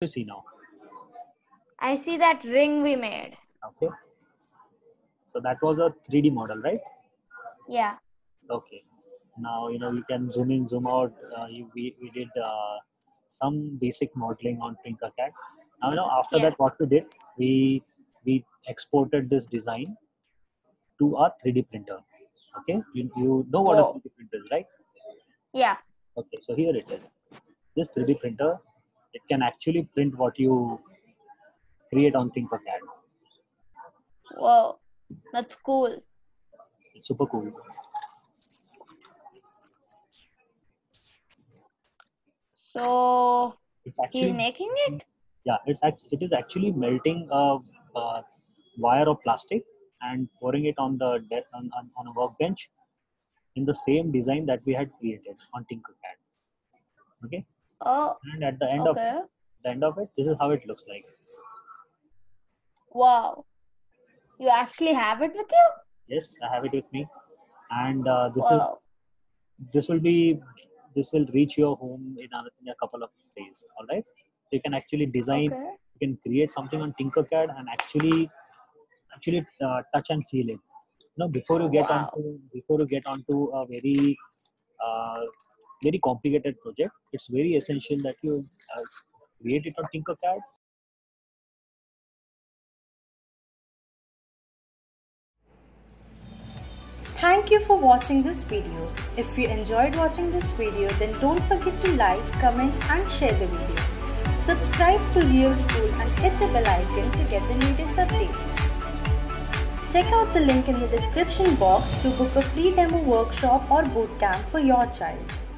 you see now? I see that ring we made. Okay. So that was a 3D model, right? Yeah. Okay. Now, you can zoom in, zoom out. We did some basic modeling on Tinkercad. Now, after Yeah. that, what we did, we exported this design to our 3D printer. Okay. You know what a Whoa. 3D printer is, right? Yeah. Okay. So here it is. This 3D printer, it can actually print what you create on Tinkercad. Whoa. That's cool. It's super cool. So It's he's actually making it? Yeah, it is actually melting a wire of plastic and pouring it on on a workbench in the same design that we had created on Tinkercad. Okay, Oh, and at the end of okay. it, this is how it looks like. Wow. You actually have it with you? Yes, I have it with me, and Wow. this will reach your home in a couple of days. All right, you can actually design, Okay. you can create something on Tinkercad and actually touch and feel it. Before you get Wow. onto a uh, very complicated project, it's very essential that you create it on Tinkercad. Thank you for watching this video. If you enjoyed watching this video, then don't forget to like, comment and share the video. Subscribe to Real School and hit the bell icon to get the latest updates. Check out the link in the description box to book a free demo workshop or bootcamp for your child.